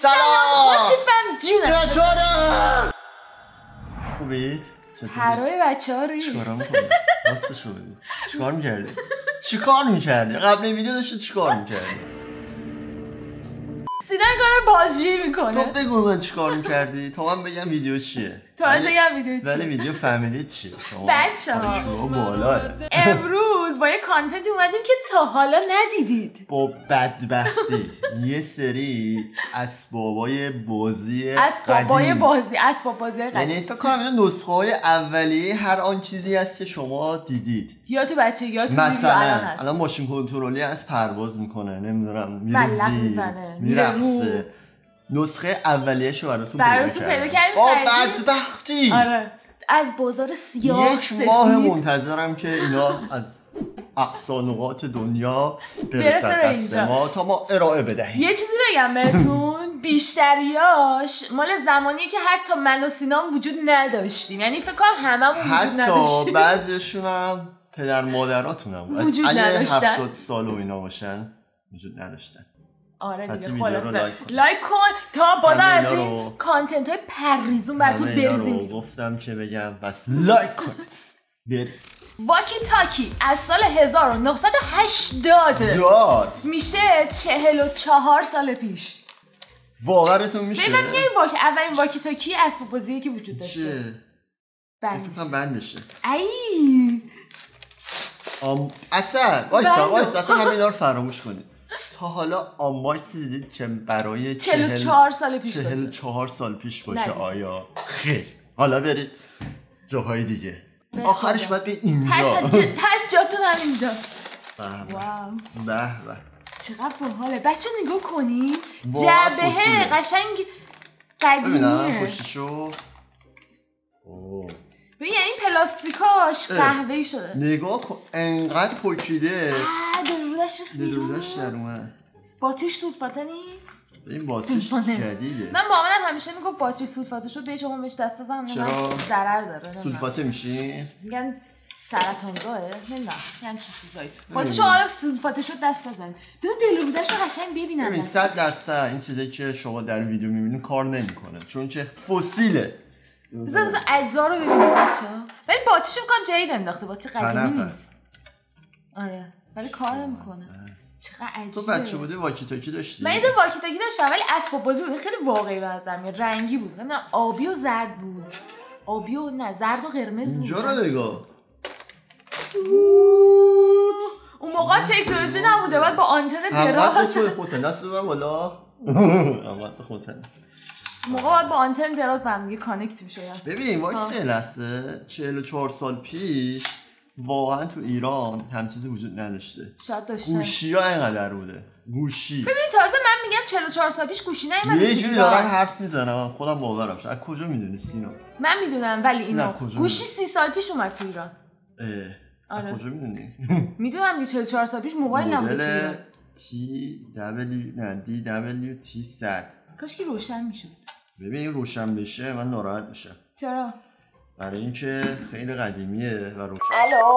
سلام لطیفم جونم چطوره؟ خوبید؟ هرای بچه ها روی چیکارا میکنی؟ راستشو بگو چیکار میکردی؟ چیکار میکردی؟ قبل این ویدیو داشتی چیکار میکردی؟ سیدن کار بازجویی میکنه. تو بگو من چیکار میکردی؟ تا من بگم ویدیو چیه؟ تا من بگم ویدیو چیه؟ ولی ویدیو فهمیدید چیه؟ شما بچه‌ها شما بالاه. امروز با یه کانتنت اومدیم که تا حالا ندیدید. با بدبختی یه سری اسبابای بازی اسباب بازی یعنی قدیم. فکر کنم اینا نسخه های اولیه هر آن چیزی هست که شما دیدید. یا تو بچه یا تو ویدیو مثلا هست. الان ماشین کنترلی از پرواز میکنه، نمیدونم میره ملق زیر میزنه، میرقصه. نسخه اولیه‌شو براتون پیدا کردیم. با بدبختی آره از بازار سیاه یک ماه منتظرم که اینا از اقصا نقاط دنیا برسه دست ما تا ما ارائه بدهیم. یه چیزی بگم بهتون، بیشتریاش مال زمانیه که حتی من و سینام وجود نداشتیم. یعنی فکر کنم هممون وجود نداشتیم. حتی بعضیشون هم پدر مادراتون هم وجود نداشتن. 70 سال و اینا باشن وجود نداشتن. آره دیگه خلاصه لایک کن تا بازم از این کانتنت های پریزون براتون بریزیم. گفتم که بگم بس لایک کنید. برید. واکی تاکی از سال 1980 میشه 44 سال پیش. باورتون میشه؟ ببین من اولین واکی تاکی اسباب بازیه که وجود داشته. بندشه. ای اصلا اصلا همینا رو فراموش کنید. تا حالا آنباکسی دیدید که برای 44 سال پیش 44 سال پیش باشه؟ آیا خیر. حالا برید جاهای دیگه. آخرش باید به اینجا. تش جاتون هم اینجا. واو به چقدر باحاله. بچه نگاه کنی جبهه قشنگ قدیمیه. ببینم پشتشو. ببین این پلاستیکاش قهوه‌ای شده. نگاه کن انقدر پوکیده. دلرودش در اومد. باتریش سولفاته نیست؟ این باتریش جدیده. من مامانم همیشه میگفت باتری سولفاته شد بهش شما بهش دست بزن. چرا؟ ضرر داره. سولفاته میشی؟ میگن سرطانگاهه؟ نمیدونم همین چیزایی. واسه شما سولفاته شد دست بزن. دلرودش رو قشنگ ببینم. ببین 100% این چیزایی که شما در ویدیو میبینید کار نمیکنه چون که فسیله. بذار اجزا رو ببینید بچه‌ها. ولی باتریشو میگم جدید انداخته، باتری قدیمی نیست. آره ولی کار نمیکنه. چقدر عجیبه. تو بچه بودی واکی تاکی داشتی؟ من یه واکی تاکی داشتم ولی اسباب بازی بود. خیلی واقعی به نظر میاد. رنگی بود. نمیدونم آبی و زرد بود. آبی و نه زرد و قرمز بود. اینجا رو نگاه. اون موقع تکنولوژی نبوده بعد با آنتن دراز. همت توی خودت دست ببر بالا. همت خودت. موقع باید با آنتن دراز به هم دیگه کانکت می‌شدن. ببین وایس لحظه 44 سال پیش واقعا تو ایران هم چیزی وجود نداشته. شاید داشته. گوشی‌ها اینقدر بوده. گوشی. ببین تازه من میگم 44 سال پیش گوشی نیومده. یه جوری دارم حرف میزنم خودم باورم شد. از کجا میدونی سینا؟ من میدونم ولی اینا گوشی 30 سال پیش اومد تو ایران. آره. کجا میدونی؟ میدونم دیگه 44 سال پیش موبایل نبود تو ایران. TWT100 کاش که روشن میشد. ببین روشن بشه من ناراحت میشم. چرا؟ برای اینکه خیلی قدیمیه و روشن.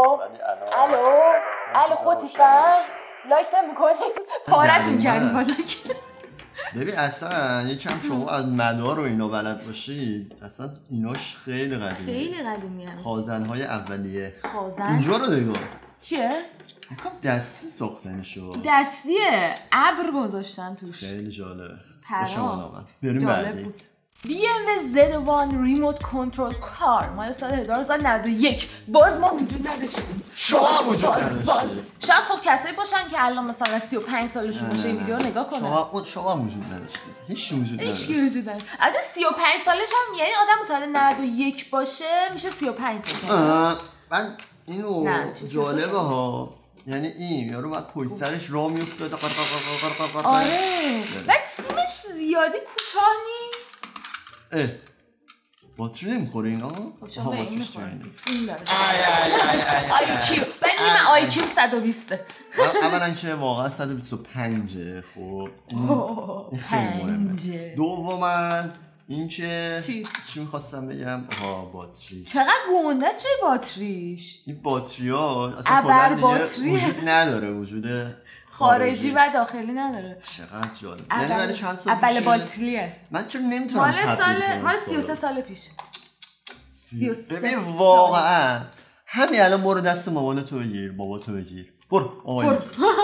الو خودتون لایک نمی‌کنید؟ پارتون کردیم با لایک. ببین اصلا یکم شما از مدار و اینا بلد باشید اصلا ایناش خیلی قدیمیه. خازن‌های اولیه. اینجا رو نگاه. چیه؟ میگم دستی ساختنی شد. دستیه. ابر گذاشتن توش. خیلی جالبه. بریم بعدی. BMW Z1 ریموت کنترل کار مال سال 1991 باز ما وجود نداشتیم. شما وجود نداشتیم. شاید خب کسایی باشن که الان مثلا 35 سالشون باشه این ویدیو رو نگاه کنن. شما وجود نداشتید. هیچ وجود نداشت. البته 35 سالش هم یعنی آدم متولد 91 باشه میشه 35 سالش. من اینو جالبه ها. یعنی این یارو بعد پشت سرش راه میافتاد. آره. بعد سیمش زیادی کوتاه نیست. باتری نمیخوره اینا؟ خب شما این میخوره سیم داره IQ من IQ 120 اولا که واقعا 125 خب این خیلی مهمه. دوما این که چی میخواستم بگم؟ باتری چقدر گنده است. چه باتریش؟ این باتری ها اصلا کلا دیگه وجود نداره. وجود خارجی و داخلی نداره. چقدر جالب. یعنی برای چند سال اول بالتلیه. من چون نمیتونم مال 33 سال پیش. 33 ببین واقعا همین الان برو دست مامان تو بگیر، بابا تو بگیر. برو.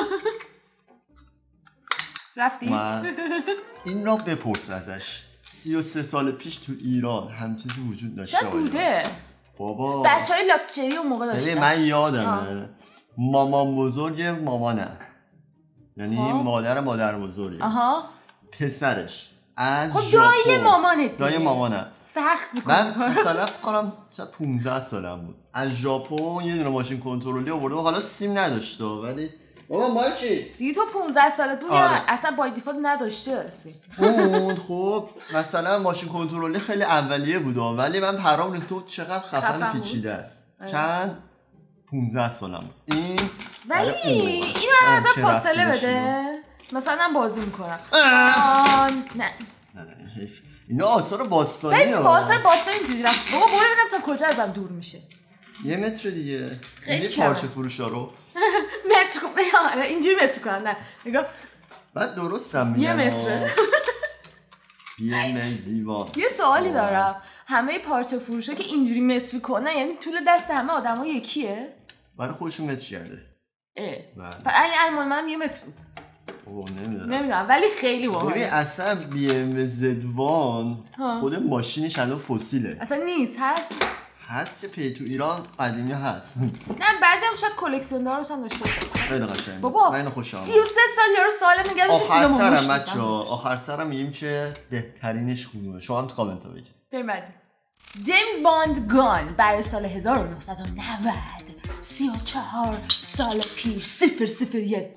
رفتی؟ من این را بپرس ازش. 33 سال پیش تو ایران هم چیزی وجود داشته شاید بوده. بابا بچهای لاکچری اون موقع داشتن. من یادمه مامان بزرگ مامانم، یعنی مادر بزرگی پسرش از خب دایی مامانم سخت میکنه. من مثلا فکرم 15 سالم بود از ژاپن یه دونه ماشین کنترلی آورده و حالا سیم نداشته، ولی بابا ماچی دیگه تو 15 سالت بود یا اصلا بای دیفالت نداشته اون خب مثلا ماشین کنترلی خیلی اولیه بود ولی من پرام ریخته بود چقدر خفن پیچیده است. چند 15 سالم بود این، ولی اینو ازم فاصله بده مثلا بازی میکنم. نه اینا آثار باستانی ببین آثار باستانی اینجوری رفت. بابا برو ببینم تا کجا ازم دور میشه. 1 متر دیگه. خیلی پارچه فروشا رو متر آره اینجوری متر کنن. نه نگاه بعد درستم میگم 1 متره. بیه زیبا. یه سوالی دارم، همه پارچه فروشا که اینجوری متر میکنن یعنی طول دست همه آدما یکیه؟ برای خودشون متر کرده. بله مال من 1 متر بود. نمیدونم ولی خیلی باحال. ببین اصلا بی ام زدوان خود ماشینش الان فسیله. اصلا نیست هست چه تو ایران قدیمی هست. نه بعضی هم شاید کلکسیون دارش هم داشته باشه. خیلی قشنگه. بابا من خوشم 33 سال یارو سالم نگه داشته سینما موش. آخر سرم میگیم که بهترینش کدومه. شما هم تو کامنت ها بگید. بریم بعدی. جیمز باند گان برای سال 1990 34 سال پیش 001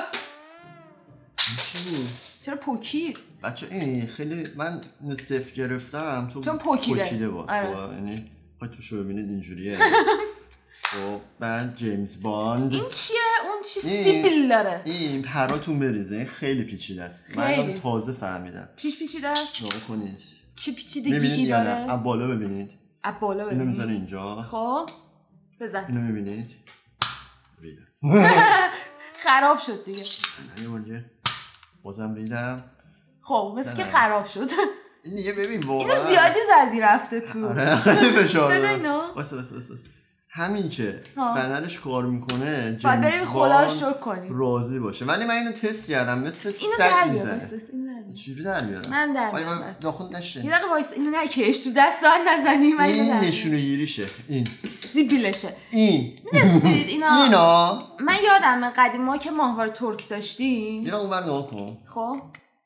چی بود؟ چرا پوکی؟ بچه این خیلی من صفر گرفتم چون پوکیده باز. یعنی توشو ببینید اینجوریه. خب بعد جیمز باند این چیه؟ اون چی سیبیل داره؟ این پراتون بریزه. این خیلی پیچیده است. من تازه فهمیدم. چیش پیچیده است؟ نگاه کنید. چی پیچیدگی داره؟ از بالا ببینید. اینو میذاره اینجا. خب بزن. اینو میبینید؟ خراب شد دیگه. بازم ریدم. خب مثل که خراب شد. این دیگه ببین واقعا اینو زیادی زدی رفته تو. آره خیلی فشار بده اینو. همین که فنرش کار میکنه باید بریم خدا رو شکر کنیم راضی باشه. ولی من اینو تست کردم مثل سگ میزنه. چجوری در میارم؟ من در میارم. ناخن نشه. یه دقیقه وایس اینو نکش تو دستان نزنیم. این نشونه گیریشه. این سیبیلشه. این میدونید اینا من یادمه قدیما که ماهواره ترک داشتیم. اینا اونور نگاه کن. خب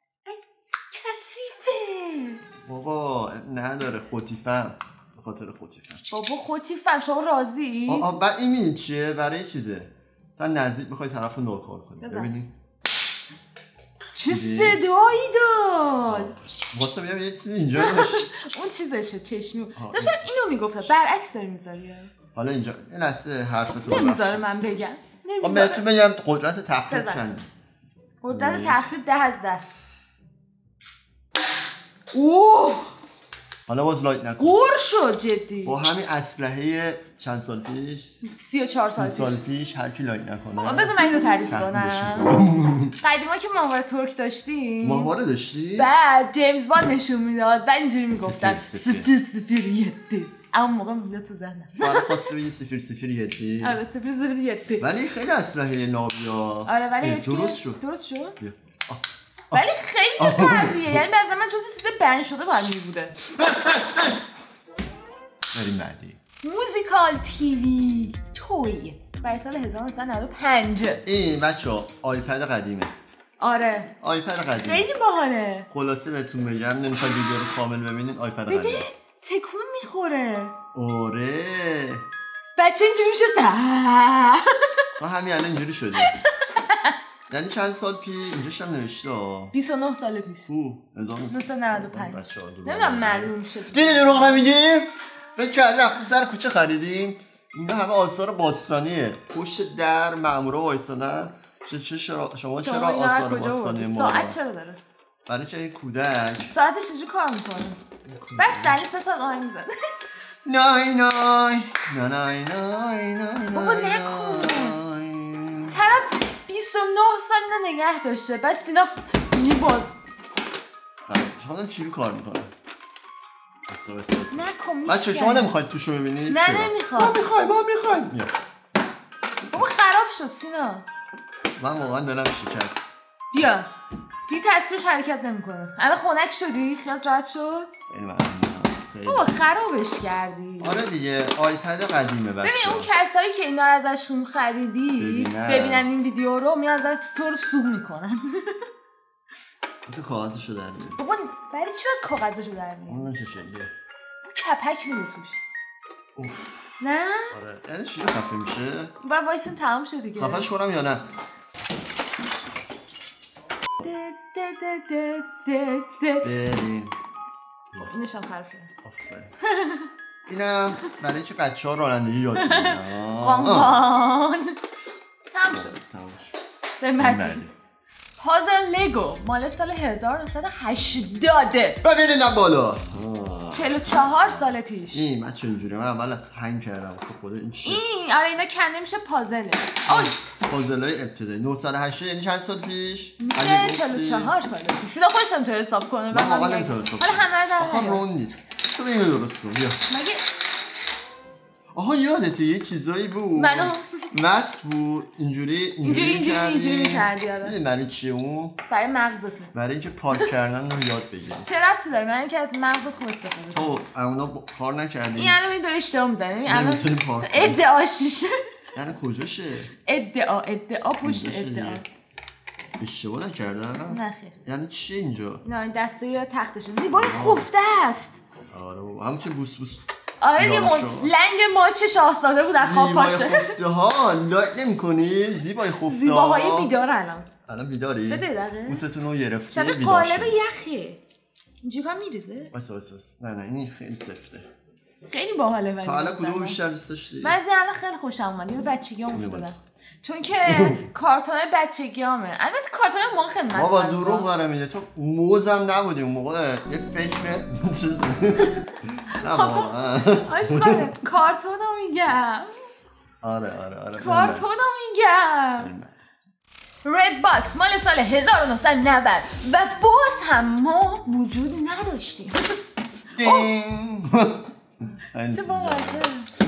کثیفه بابا نداره خوتیفم به خاطر خوتیفم. بابا خوتیفم شما راضی؟ بعد این میدید چیه؟ برای چیزه مثلا نزدیک میخوای طرف رو ناکار کنی. ببینید چه صدایی داد. واسه میگم یه چیزی اینجا داشت. اون چیزشه چشمی داشتم اینو میگفته برعکس داری میذاری. حالا اینجا این لحظه حرفتو نمیذاره من بگم. من بهتون بگم قدرت تخریب چنده. قدرت تخریب 10 از 10. اوه حالا باز لایت نکن. قور شد جدی. با همین اسلحه چند سال پیش 34 سال پیش هر کی لایت نکنه. بذار من اینو تعریف کنم. قدیما که ماهواره ترک داشتیم. ماهواره داشتی؟ بعد جیمز باند نشون میداد. بعد اینجوری میگفتن 001 اما موقع میاد تو ذهنم. آره خواسته بگی 001. آره 001. ولی خیلی اسلحه نابیا. آره ولی درست شد. ولی خیلی قویه. یعنی مثلا من جز چیز بند شده باید میبوده. بریم بعدی. موزیکال تیوی توی برای سال 1995. این بچه‌ها آیپد قدیمه. آره آیپد قدیمه خیلی باحاله. خلاصه بهتون بگم نمیخواد ویدیو رو کامل ببینید. آیپد قدیمه بده تکون میخوره. آره بچه اینجوری میشه ما همین الان اینجوری شده. یعنی چند سال پیش اینجاش هم نوشته 29 سال پیش 1995. نمیدونم معلوم شد. دیدی دروغ نمیگیم؟ فکر کردی رفتیم سر کوچه خریدیم. اینا همه آثار باستانیه. پشت در مامورا وایسادن. شما چرا آثار باستانی ما ساعت چرا داره؟ برای که این کودک ساعتش چجوری کار میکنه؟ بس سالی 3 ساعت آهنگ میزنه. نای نای نای نای نای بابا نکن. طرف 29 سال اینو نگه داشته. بعد سینا اینجوری باز شما چی رو کار میکنه؟ نکن بچه شما نمیخواید توشو ببینید؟ نه نمیخوام. ما میخوایم. بابا خراب شد سینا. من واقعا دلم شکست. بیا دیگه تصویرش حرکت نمیکنه. الان خنک شدی؟ خیالت راحت شد؟ بابا خرابش کردی. آره دیگه آیپد قدیمه بچه. ببین اون کسایی که اینا رو ازشون خریدی ببینن این ویدیو رو میان ازت تو رو سوق میکنن. تو کاغذشو در میاری. بابا برای چی باید کاغذشو در میاری؟ اون چه شکلیه؟ کپک میره توش. نه؟ آره یعنی چی خفه میشه؟ باید وایسیم تمام شد دیگه. خفهش کنم یا نه؟ بریم. اینش هم خراب شد. آفرین. اینم برای چه بچه‌ها رانندگی یاد میگیرن. قانقان. تمام شد. ببینید پازل لگو مال سال 1980. ببینید بالا 44 سال پیش. این من چه اینجوری من اول هنگ کردم تو خود این چیه؟ این آره اینا کنده میشه پازله. آی پازلای ابتدایی 980 یعنی چند سال پیش؟ میشه 44 سال پیش. سیدا خودشم تو حساب کنه. من واقعا نمیتونم حساب حالا همه رو در آخه رون نیست. تو اینو درست کن بیا. مگه آها یادته یه چیزایی بود منو مس بود اینجوری می‌کردی. آره می‌دونی برای چیه اون؟ برای مغزته. برای اینکه پاک کردن رو یاد بگیری. چه ربطی داره؟ من اینکه از مغزت خوب استفاده کنم. تو اونا کار نکردی؟ این الان داره اشتباه می‌زنه. این الان نمی‌تونی پاک کنی. ادعاشیشه. یعنی کجاشه؟ ادعا پشت ادعا. اشتباه نکردم؟ نه خیر. یعنی چیه اینجا؟ نه این دسته تختشه. زیبای خفته است. آره همون که بوس آره دیگه لنگ ماچ شاهزاده بود از خواب پاشه. زیبای خفته ها لایک نمی‌کنی؟ زیبای خفته ها زیباهای بیدار الان بیداری؟ بده دقیقه بوستون رو گرفتی شبیه بیدار قالب یخه. اینجوری کام میریزه؟ واسه نه این خیلی سفته. خیلی باحاله ولی تا الان کدوم بیشتر دوست داشتی؟ من الان خیلی خوشم اومد. یاد بچگیام افتادم. چون که کارتونای بچگیامه. البته کارتون موقع خیلی مزه بابا دروغ داره میگه. تو موزم نبودی اون موقع یه فکر چیز نه بابا عشقانه کارتونو میگم. آره کارتونو میگم. رد باکس مال سال 1990 و باز هم ما وجود نداشتیم. چه باحاله.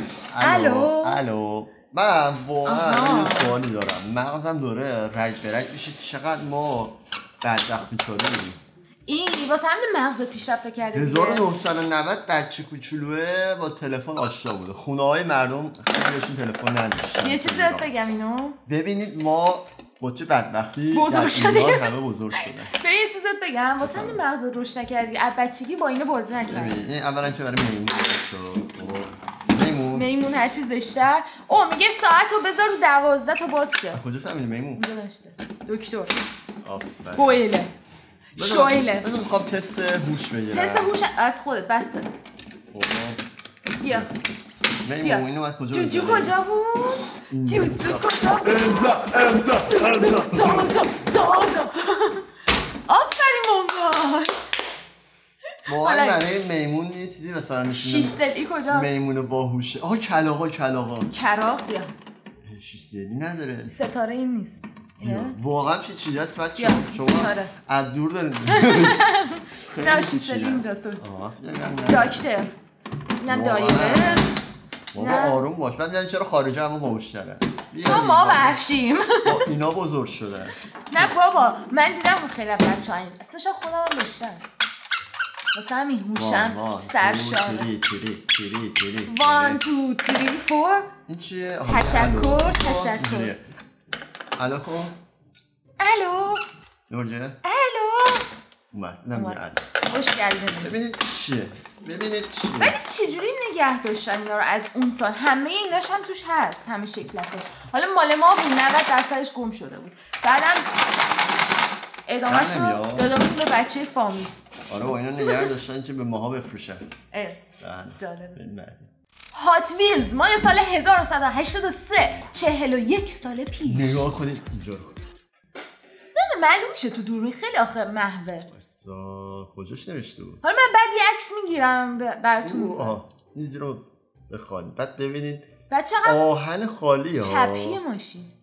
الو من واقعا یه سوالی دارم. مغزم داره رگ به رگ میشه چقدر ما بدبخت بیچاره‌ایم. این واسه همین مغز پیشرفت کرده. 1990 بچه کوچولوه با تلفن آشنا بوده. خونه‌های مردم خیلیشون تلفن نداشتن. یه چیزی بهت بگم اینو. ببینید ما با چه بدبختی بزرگ شدیم. همه بزرگ شدن. به یه چیزی بهت بگم واسه همین مغز رشد نکردی. از بچگی با اینو بازی نکردی. ببین اولا که برای میمون شد. میمون هر چیز زشتر. او میگه ساعتو بذار رو 12 تا باز شه. کجا فهمیدی میمون؟ داشته. دکتر. آفرین. بویله. شویله. بذار میخوام تست هوش بگیرم. تست هوش از خودت بسته. بیا. میمون اینو من کجا جوجو کجا بود؟ جوجو کجا بود؟ آفرین بابا. واقعا برای میمون یه چیزی مثلا نشونه. شیستدی کجاست؟ میمون باهوشه. آها کلاغا. کراغ بیا. شیستدی نداره. ستاره این نیست. واقعا چیزی هست بچه شما از دور دارید. نه شیستدی اینجاست. دکتر. اینم دایره. بابا آروم باش. من میگم چرا خارجی همون باهوش‌تره. تو ما وحشیم. اینا بزرگ شدن. نه بابا من دیدم خیلی بچه‌ها این اصلاش خودم هم داشتم. واسه همین هوشم سرشاره. 1 2 3 4 این چیه؟ تشکر. الو کن. الو. نورجه؟ الو. اومد. نمیگه الو. خوش گردید. ببینید چیه؟ ولی چجوری نگه داشتن اینا رو از اون سال؟ همه ایناش هم توش هست. همه شکلاتش. حالا مال ما بود 90% گم شده بود. بعدم ادامهش رو دادم به بچه فامیل. آره با اینا نگه داشتن که به ماها بفروشن. جالبه. هات ویلز مال سال 1983 41 سال پیش. نگاه کنید اینجا رو. نه معلوم میشه تو دوربین خیلی آخه محوه. کجاش نوشته بود؟ حالا من بعد یه عکس میگیرم براتون. این زیرو بخواد. بعد ببینید بعد چقدر آهن خالی ها. چپی ماشین.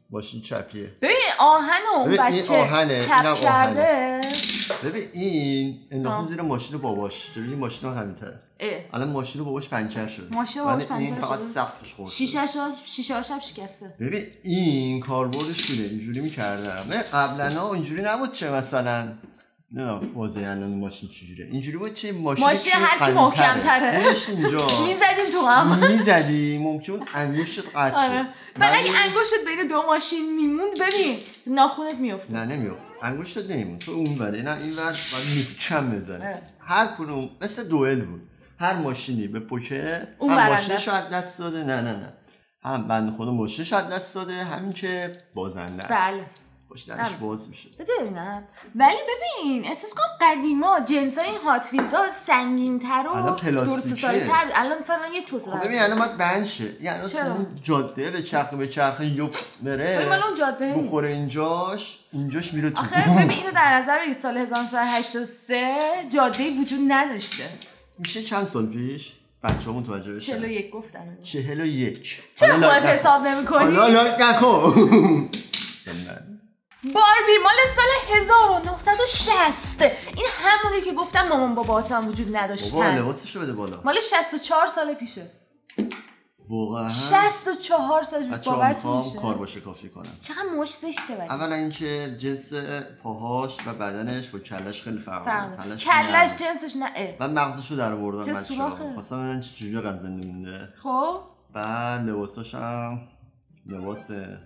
ماشین چپیه. ببین آهن اون بچه چپ کرده. ببین این انداخته زیر ماشین باباش. ببین ماشین همینطوره. الان ماشین باباش پنچر شده. ماشین باباش پنچر شده. این فقط سقفش خورده. شیشه‌اش هم شکسته. ببین این کاربردش شده اینجوری می‌کردم. قبلا اینجوری نبود چه مثلا نه واضحه الان ماشین چجوریه اینجوری بود چه ماشین هر کی محکم‌تره اینجا میزدیم تو هم میزدی ممکن انگشتت قطع شه بعد اگه انگشتت بین دو ماشین میموند ببین ناخونت میافت نه نمیافت انگشتت نمیموند تو اون وره نه این ور بعد میکم بزنه هر کدوم مثل دوئل بود هر ماشینی به پوکه هم ماشین شاید دست داده نه هم بنده خدا ماشین شاید دست داده همین که بازنده است بله پشتش باز میشه ببینم ولی ببین احساس کنم قدیما جنسای این هات ویلزا سنگین‌تر و درست‌سازتر الان مثلا یه چوسه خب ببین الان باید بند شه یعنی تو جاده به چرخه یوب بره ولی اون جاده بخوره اینجاش میره تو آخه ببین اینو در نظر بگیر سال 1983 جاده‌ای وجود نداشته میشه چند سال پیش بچه‌ها متوجه بشن 41 گفتم 41 چرا خودت حساب نمی‌کنی حالا نکن باربی مال سال 1960 این همونی که گفتم مامان باباهات هم وجود نداشتن بابا لباسشو بده بالا مال 64 سال پیشه واقعا 64 سال پیش باورتون میشه کار باشه کافی کنم چقدر موش زشته ولی اولا اینکه جنس پاهاش و بدنش با کلش خیلی فرق داره کلش جنسش نه من مغزشو در آوردم بچه‌ها خواستم ببینم چه جوری قد زنده مونده خب بعد لباساشم لباسه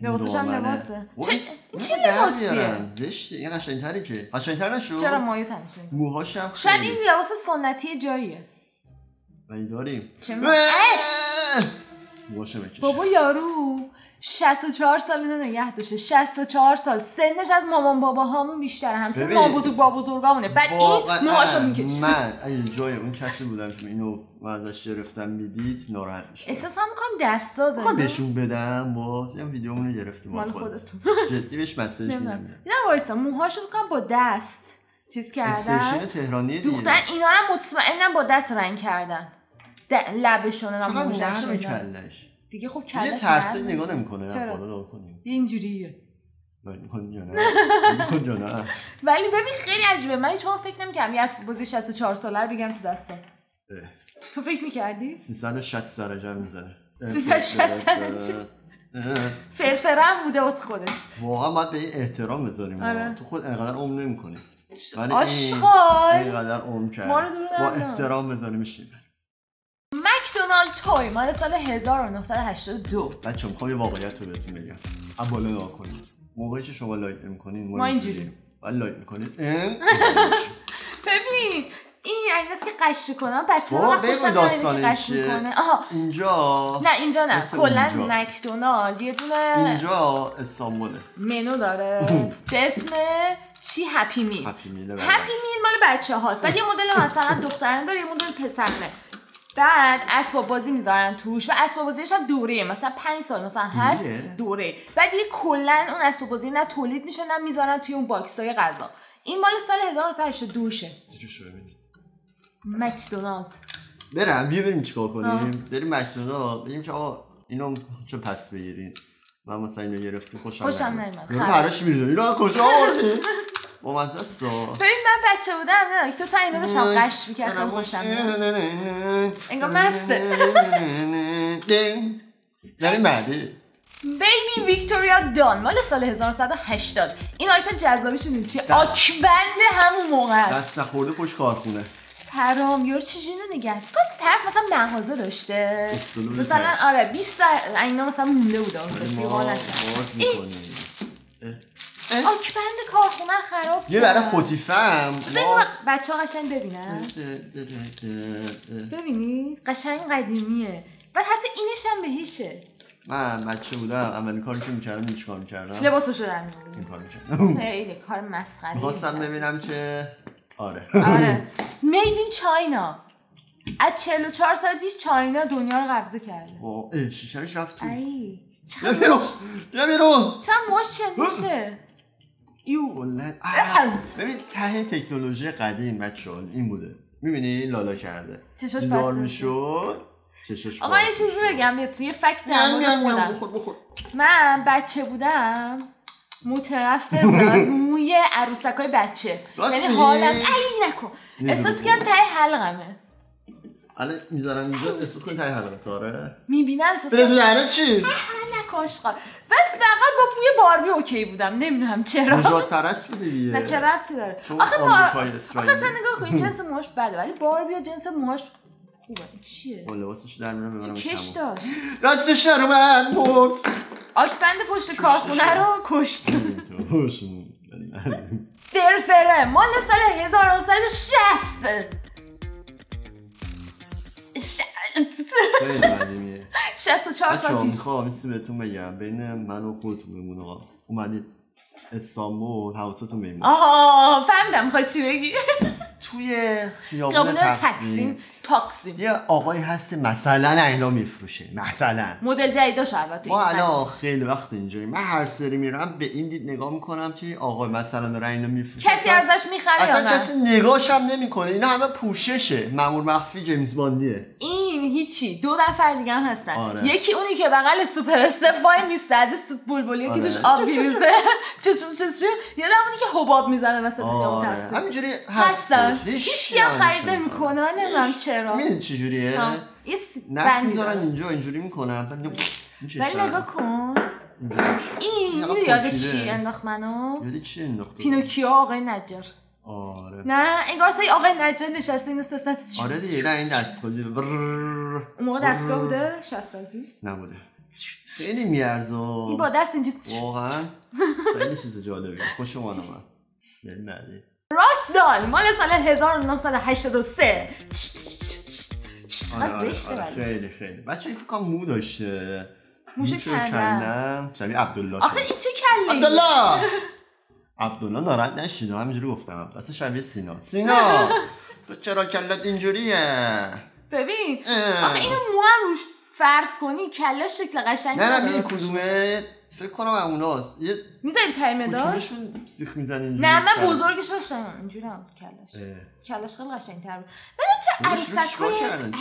چه لباسیه؟ زشته این قشنگ‌تره که قشنگ‌تر نشو چرا مایه تنشه موهاشم خیلی شاید این لباس سنتی جاییه ولی داریم چه موهاشو بکش بابا یارو 64 سال اینو نگه داشته 64 سال سنش از مامان باباهامون بیشتره همسن ما بزرگامونه بعد این موهاشو میکشه من اگه جای اون کسی بودم که اینو ازش گرفتم میدید ناراحت میشم احساس میکنم دست‌سازه میخوام بهشون بدم باز یه ویدیومونو گرفتیم مال خودتون جدی بهش مسیج میدم نه وایسا موهاشو میکنم با دست چیز کردن استیشن تهرانیه دیگه دوختن اینا رو مطمئنم با دست رنگ کردن لبشون هم موهاشون کلش دیگه خب کلش یه ترسی نگاه نمیکنه بالا نگاه کنیم اینجوریه میکنی یا نه ولی ببین خیلی عجیبه من هیچ وقت فکر نمی‌کردم یه اسب بازی 64 ساله رو بگم تو دستم تو فکر می‌کردی 360 درجه میزنه 360 درجه فرفرم بوده واسه خودش واقعا باید به این احترام بذاریم تو خود اینقدر عمر نمی‌کنی آشغال اینقدر عمر کرد با احترام بذاریمش مکدونالد توی مال سال 1982 بچه میخوام یه واقعیت رو بهتون بگم بالا نگاه کنید موقعی که شما لایک نمی‌کنین ما اینجوری ولی لایک می‌کنید ببین این ایناست که قش کنن بچه‌ها خوشم قش میکنه اینجا نه کلا مکدونالد یه دونه اینجا استانبوله منو داره به اسم چی هپی میل مال بچه‌هاست بعد یه مدل مثلا دخترانه داره یه مدل پسرانه بعد اسباب بازی میذارن توش و اسباب بازیش هم دوره مثلا 5 سال مثلا هست دوره بعد دیگه کلا اون اسباب بازی نه تولید میشه نه میذارن توی اون باکسای غذا این مال سال 1982 شه مکدونالد بریم ببینیم چیکار کنیم بریم مکدونالد بگیم که آقا اینو چه پس بگیرید من مثلا اینو گرفتم خوشم نمیاد پرش میریزه اینا کجا آوردی با مزه است ببین من بچه بودم نه تو اینو داشتم قش می‌کردم خوشم میاد انگار مسته بریم بعدی بیبی ویکتوریا دان مال سال 1980 این آیتم جذابیش میدونی چیه آکبند همون موقع است دست نخورده پشت کارخونه حرام یارو چجوری نگه طرف مثلا مغازه داشته مثلا 20 اینا مثلا مونده بوده آکبند کارخونه خراب یه برای خوتیفم بچه ها قشنگ ببینن ببینید قشنگ قدیمیه و حتی اینش هم بهیشه من بچه بودم اولین کاری که میکردم چیکار میکردم لباسشو در می‌آوردم این کارو میکردم خیلی کار مسخره می‌خواستم ببینم که آره مید این چاینا از 44 سال پیش چاینا دنیا رو قبضه کرده شیشمش رفت تو یا بیرون چند ماش چندشه ببین ته تکنولوژی قدیم بچه‌ها این بوده می‌بینی لالا کرده چشاش لال میشد چشش آقا یه چیزی بگم یه فکت در مورد خودم. من بچه بودم مترفع بودم از موی عروسکای بچه، یعنی حالم ای نکن احساس میکنم ته حلقمه. الان میذارم اینجا احساس کنی ته حلقت. آره میبینم احساس کنم چی؟ نکاشقا بس فقط با پوی باربی اوکی بودم، نمیدونم چرا. نجات پرست بودی دیگه. نه چه ربطی داره؟ آخه اصلا نگاه کن جنس موهاش بده ولی باربی و جنس موهاش خوبه. چیه؟ لباسش در میارم ببرم کش داشت. راستش رو من مرد. آکبند پشت کارخونه رو کشت. فرفره مال سال 1960. خیلی قدیمیه. 64 سال پیش. میخوام این بهتون بگم بین من و خودتون بمونه آقا. اومدید استانبول حواستون بمونه. آها فهمیدم میخوای چی بگی. توی خیابون تقسیم یه آقایی هست مثلا اینا میفروشه، مثلا مدل جدیداش. البته ما الان خیلی وقت اینجایی من هر سری میرم به این دید نگاه میکنم که آقای مثلا داره اینا میفروشه، کسی ازش میخره یا نه؟ اصلا کسی نگاهش هم نمیکنه. اینا همه پوششه، مأمور مخفی جیمز باندیه. این هیچی. 2 نفر دیگه هم هستن. آره. یکی اونی که بغل سوپر استپ وای میسته از سوت بلبلی که توش آب میریزه چش یادم اونی که حباب میزنه وسط خیابون. همینجوری هستن. هیچ هم خرید نمیکنه. من نمیدونم چرا. میدونی چجوریه؟ نفت میذارن اینجا اینجوری میکنن. ولی نگاه کن این یاد چی انداخت منو؟ یاد چی انداخت؟ پینوکیو آقای نجار. آره نه انگار سای آقای نجار نشسته اینو سسن. آره دیگه. نه این دستگاه اون موقع دستگاه بوده 60 سال پیش نبوده. خیلی میارزه این با دست اینجا واقعا خیلی چیز جالبیه. خوشم اومد. یعنی ندی راستال مال سال 1983. خیلی بچه این فکرم مو داشته. موشو کندم شبیه عبدالله. آخه این چه کلی؟ عبدالله ناراحت نشید همینجوری گفتم. اصلا شبیه سینا تو چرا کلت اینجوریه؟ ببین آخه اینو مو هم روش فرض کنی کله شکل قشنگی نه این کدومه؟ فکر کنم اوناست. میزنی تایمه داشت؟ کوچولوشون سیخ میزنی اینجوری. نه من بزرگش داشتم اینجوری هم کلش خیلی قشنگ‌تر بود. ببین چه عروسک‌های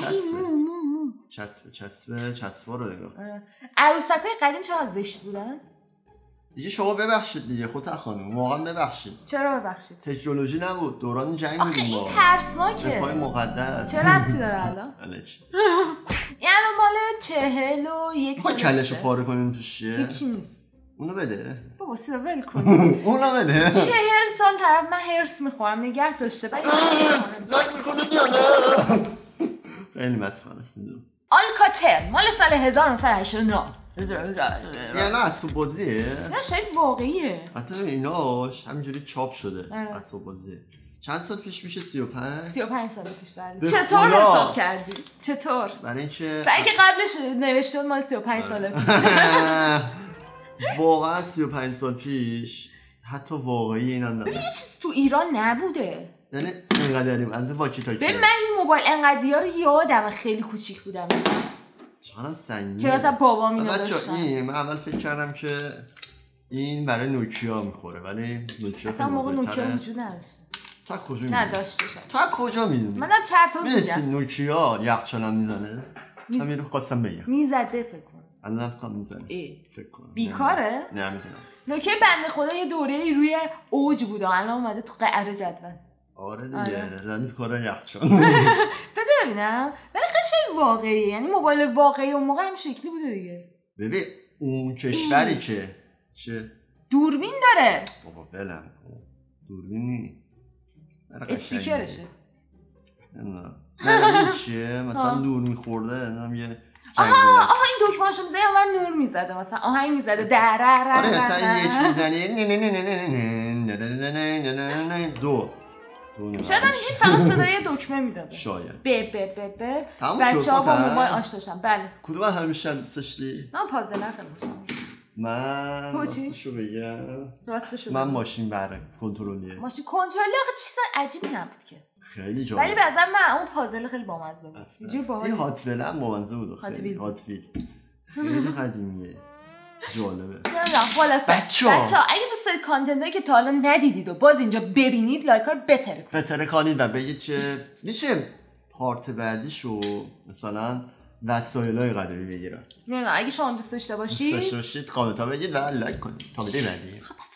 چسبا رو نگاه. عروسک‌های قدیم چقدر زشت بودن. دیگه شما ببخشید دیگه خودت خانم واقعا ببخشید. چرا ببخشید؟ تکنولوژی نبود، دوران جنگ بودیم. آخه این ترسناکه. دفاع مقدس. چه ربطی داره الان؟ یعنی مال 41 سال. ما کلهشو پاره کنیم توش چیه؟ هیچی نیست. اونو بده. بابا سیدا ول کن. اونو بده. 40 سال طرف من هرس میخورم نگه داشته. بعد لاک میکنه دیانه. خیلی مسخره است. آلکاتل مال سال 1989. یعنی اسباب بازیه؟ نه شاید واقعیه. حتی ایناش همینجوری چاپ شده. اسباب بازیه. چند سال پیش میشه؟ 35 سال پیش. بله. چطور حساب کردی؟ چطور؟ برای اینکه قبلش نوشته مال 35 سال پیش. واقعا 35 سال پیش حتی واقعی اینا نبود. ببین یه چیز تو ایران نبوده. یعنی اینقدریم از واکی تاکی. ببین من این موبایل انقدریا رو یادم خیلی کوچیک بودم. چقدرم سنگینه. که مثلا بابام اینو داشتن. من اول فکر کردم که این برای نوکیا میخوره ولی نوکیا اصلا موقع نوکیا وجود نداشت. تا کجا میدونی؟ نداشته تا کجا میدونی؟ منم چرتوز میگم. میدونی نوکیا یخچالم میزنه؟ همین رو خواستم بگم. میزده فکر کنم. الان فکر میزنه. فکر کنم. بیکاره؟ نه میدونم. نوکیا بنده خدا یه دوره‌ای روی اوج بود الان اومده تو قعر جدول. آره دیگه زدن تو کارا یخچال. بده ببینم. ولی خیلی واقعیه. یعنی موبایل واقعی اون موقع هم شکلی بوده دیگه. ببین اون کشوری که چه دوربین داره. بابا بلم دوربینی اسپیکرشه. نه چیه مثلا نور میخورده نمیدونم یه آها این دکمه‌اشو میزنه اون نور میزده مثلا آهنگ میزده درر آره مثلا یک میزنی نه دو شاید هم اینجوری فقط صدای دکمه میداده. شاید به بچه‌ها با موبایل آشنا شدن. بله کدوم همیشه دوست داشتی؟ من پازلر خیلی دوست داشتم. من راستشو بگم من ماشین بره کنترلیه. ماشین کنترلی آخه چیز عجیبی نبود که خیلی جالب. ولی بعضا من اون پازل خیلی بامزه بود. اینجوری باحال. این هات ویل هم بامزه بود. خیلی هات ویل خیلی قدیمیه جالبه. نمیدونم خلاصه بچه‌ها اگه دوست دارید کانتنتایی که تا حالا ندیدید و باز اینجا ببینید لایک‌ها رو بتره کنید و بگید که میشه پارت بعدیشو مثلا وسایل‌های قدیمی بگیرم. نه اگه شما دوست داشته باشید کامنت ها بگید و لایک کنید تا ویدیو بعدی.